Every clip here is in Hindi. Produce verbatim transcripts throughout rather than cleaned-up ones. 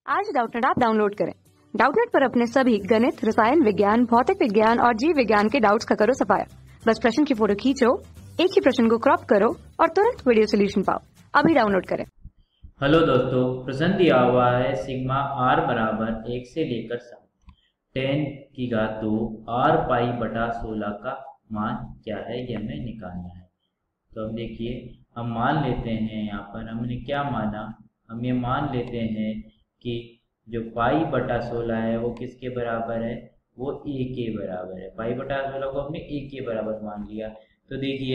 आज डाउटनेट ऐप डाउनलोड करें। डाउटनेट पर अपने सभी गणित, रसायन विज्ञान, भौतिक विज्ञान और जीव विज्ञान के डाउट्स का करो सफाया। बस प्रश्न की फोटो खींचो, एक ही प्रश्न को क्रॉप करो और तुरंत वीडियो सोल्यूशन पाओ। अभी डाउनलोड करें। हेलो दोस्तों, प्रश्न दिया हुआ है सिग्मा आर बराबर एक से लेकर सात टेन की घात दो आर पाई बटा सोलह का मान क्या है, ये हमें निकालना है। तो अब देखिए, हम मान लेते हैं, यहाँ पर हमने क्या माना, हम ये मान लेते हैं कि जो पाई बटा सोलह है वो किसके बराबर है, वो ए के बराबर है। पाई बटा सोलह को हमने ए के बराबर मान लिया। तो देखिए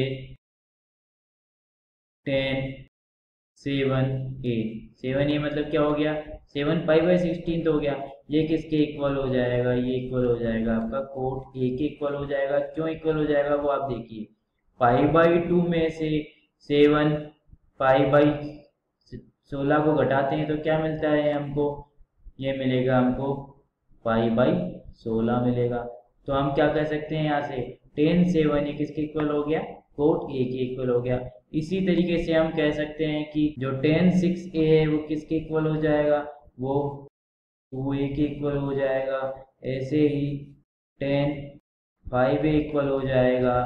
tan seven A, seven A मतलब क्या हो गया, सेवन पाई बाई सिक्सटीन तो हो गया। ये किसके इक्वल हो जाएगा, ये इक्वल हो जाएगा आपका कोट ए के इक्वल हो जाएगा। क्यों इक्वल हो जाएगा वो आप देखिए, पाई बाई टू में से सेवन पाई बाई सोलह को घटाते हैं तो क्या मिलता है हमको, ये मिलेगा हमको पाई बाई सोलह मिलेगा। तो हम क्या कह सकते हैं यहाँ से, टेन सेवन ये किसके इक्वल हो गया, कोट ए के इक्वल हो गया। इसी तरीके से हम कह सकते हैं कि जो टेन सिक्स ए है वो किसके इक्वल हो जाएगा, वो टू ए के इक्वल हो जाएगा। ऐसे ही टेन फाइव ए इक्वल हो जाएगा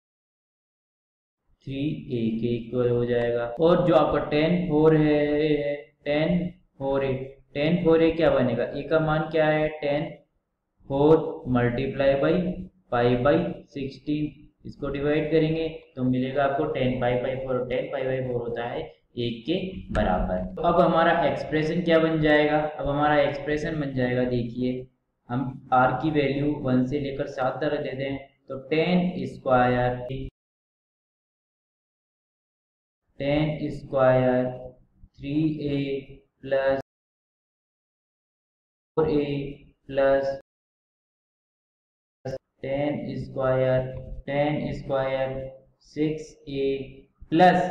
थ्री ए के इक्वल हो जाएगा। और जो आपका टेन फोर है, tan four A, tan four A क्या बनेगा, ए का मान क्या है, tan four multiply by pi by sixteen, इसको डिवाइड करेंगे तो मिलेगा आपको tan pi by four. Tan pi by four होता है एक के बराबर। तो अब हमारा एक्सप्रेशन क्या बन जाएगा, अब हमारा एक्सप्रेशन बन जाएगा, देखिए हम आर की वैल्यू वन से लेकर सात तक देते हैं। तो tan square tan square three A plus four A plus tan square tan square six A plus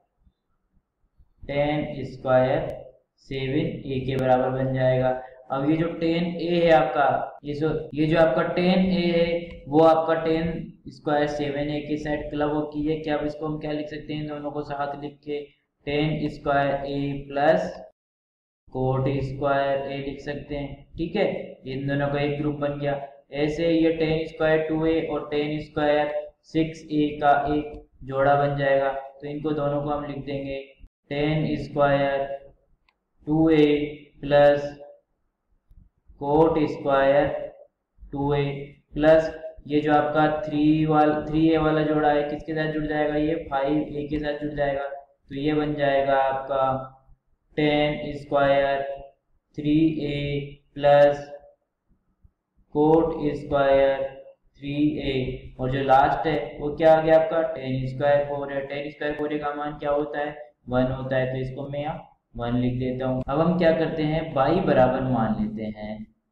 tan square seven A के बराबर बन जाएगा। अब ये जो टेन ए है आपका, ये जो ये जो आपका टेन ए है वो आपका टेन स्क्वायर सेवन ए के साइड क्लब हो की है। क्या अब इसको हम क्या लिख सकते हैं, दोनों को साथ लिख के tan square A plus cot square A लिख सकते हैं। ठीक है, इन दोनों का एक ग्रुप बन गया। ऐसे ये टेन स्क्वायर टू ए और टेन स्क्वायर सिक्स ए का एक जोड़ा बन जाएगा। तो इनको दोनों को हम लिख देंगे tan square two A plus cot square two A plus ये जो आपका थ्री वाला थ्री ए वाला जोड़ा है किसके साथ जुड़ जाएगा, ये फाइव ए के साथ जुड़ जाएगा। तो ये बन जाएगा आपका tan square three A plus cot square three A, और जो लास्ट है वो क्या आ गया आपका टेन स्क्वायर फोर है। टेन स्क्वायर फोर ए का मान क्या होता है, वन होता है। तो इसको मैं यहाँ वन लिख देता हूँ। अब हम क्या करते हैं, बाई बराबर मान लेते हैं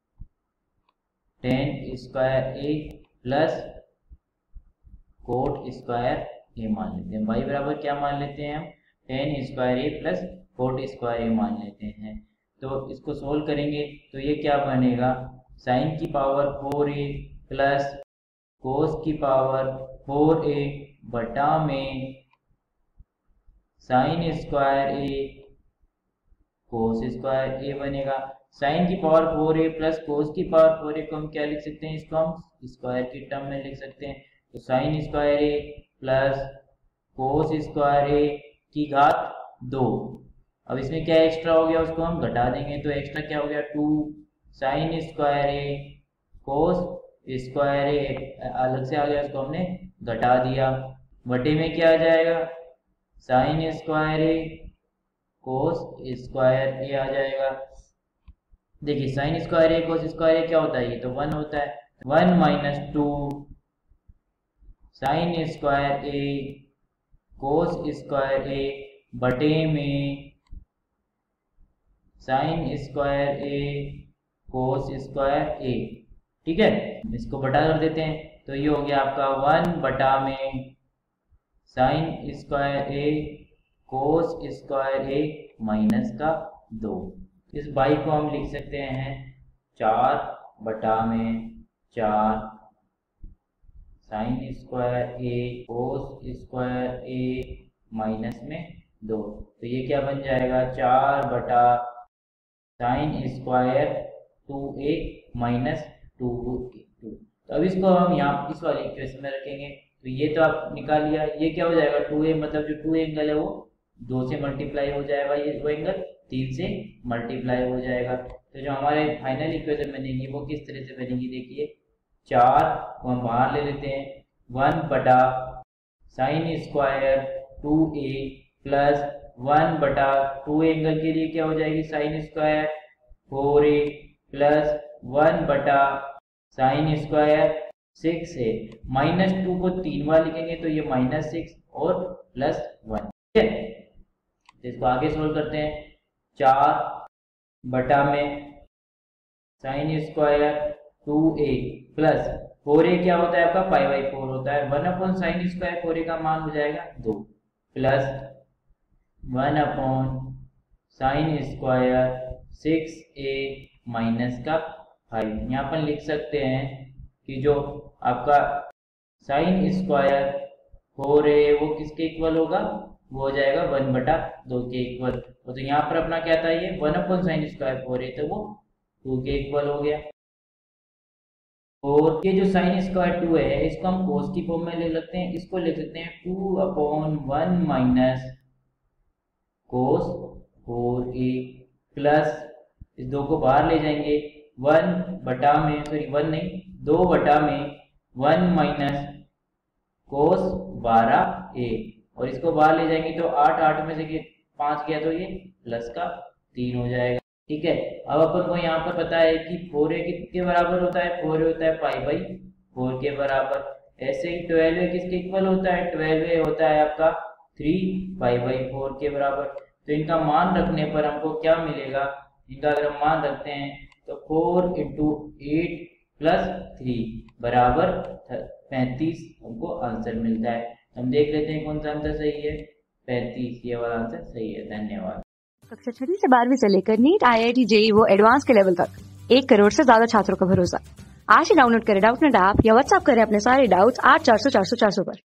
tan square A plus cot square A मान लेते हैं। बाई बराबर क्या मान लेते हैं हम, tan square A plus cot square A मान लेते हैं। तो इसको सोल्व करेंगे तो ये क्या बनेगा, साइन की power four A plus cos की पावर फोर ए बटा में sine square A cos square A बनेगा। साइन की power four A plus cos की पावर फोर ए को हम क्या लिख सकते हैं, इसको हम स्क्वायर की टर्म में लिख सकते हैं। तो sine square A plus cos square A की घात दो। अब इसमें क्या एक्स्ट्रा हो गया, उसको हम घटा देंगे। तो एक्स्ट्रा क्या हो गया, two sine square A cos square A अलग से आ गया, उसको हमने घटा दिया। बटे में क्या आ जाएगा, sine square A cos square A आ जाएगा। देखिए sine square A cos square A क्या होता है, ये तो वन होता है। One minus two sine square A cos square A बटे में sine square A cos square A. ठीक है, इसको बटा कर देते हैं तो ये हो गया आपका वन बटा में sine square A cos square A minus का दो। इस बाई को हम लिख सकते हैं चार बटा में चार sine square A cos square A minus में दो। तो ये क्या बन जाएगा, चार बटा sine square two A minus two A two. तो अब इसको हम यहाँ इस वाले इक्वेशन में रखेंगे, तो ये तो आप निकाल लिया, ये क्या हो जाएगा टू ए, मतलब जो टू एंगल है वो दो से मल्टीप्लाई हो जाएगा, ये वो एंगल तीन से मल्टीप्लाई हो जाएगा। तो जो हमारे फाइनल इक्वेशन बनेगी वो किस तरह से बनेगी, देखिए चार को हम बाहर ले लेते हैं, वन बटा sine square two A plus one बटा टू एंगल के लिए क्या हो जाएगी sine square four A plus one बटा sine square six A, minus two को तीन बार लिखेंगे तो ये माइनस सिक्स और प्लस वन। ठीक है, तो इसको आगे सोल्व करते हैं, चार बटा में sine square two A plus four A क्या होता है आपका पाई बाई फोर होता है, one upon sine square four A का मान हो जाएगा दो plus one upon sine square six A minus का फाइव। यहाँ पर लिख सकते हैं कि जो आपका साइन स्क्वायर फोर ए वो किसके इक्वल होगा, वो हो जाएगा वन बटा दो के इक्वल। तो यहाँ पर अपना क्या था, ये one upon sine square four A, तो वो टू के इक्वल हो गया। और ये जो साइन स्क्वायर टू है इसको हम कोस की फॉर्म में ले लेते हैं, इसको लिख सकते हैं two upon one minus cos four A plus इस दो को बाहर ले जाएंगे, वन बटा में सॉरी वन नहीं दो बटा में वन माइनस कोस बारह ए, और इसको बाहर ले जाएंगे तो आठ आठ में से पांच गया तो ये प्लस का तीन हो जाएगा। ठीक है, अब अपन को यहाँ पर पता है कि फोर ए किसके बराबर होता है, फोर ए होता है पाई बाई फोर के बराबर। ऐसे ही ट्वेल्व ए किसके इक्वल होता है, ट्वेल्व ए होता है आपका थ्री पाई बाई फोर के बराबर। तो इनका मान रखने पर हमको क्या मिलेगा, इनका अगर हम मान रखते हैं तो four into eight plus three बराबर पैंतीस हमको आंसर मिलता है। हम देख लेते हैं कौन सा आंसर सही है, पैंतीस, ये वाला आंसर सही है। धन्यवाद। कक्षा छठी से बारहवीं से लेकर NEET I I T JEE वो एडवांस के लेवल तक एक करोड़ से ज्यादा छात्रों का भरोसा। आज ही डाउनलोड करें डाउटनेट ऐप या व्हाट्सएप करें अपने सारे डाउट्स आठ चार सौ चार सौ चार सौ पर।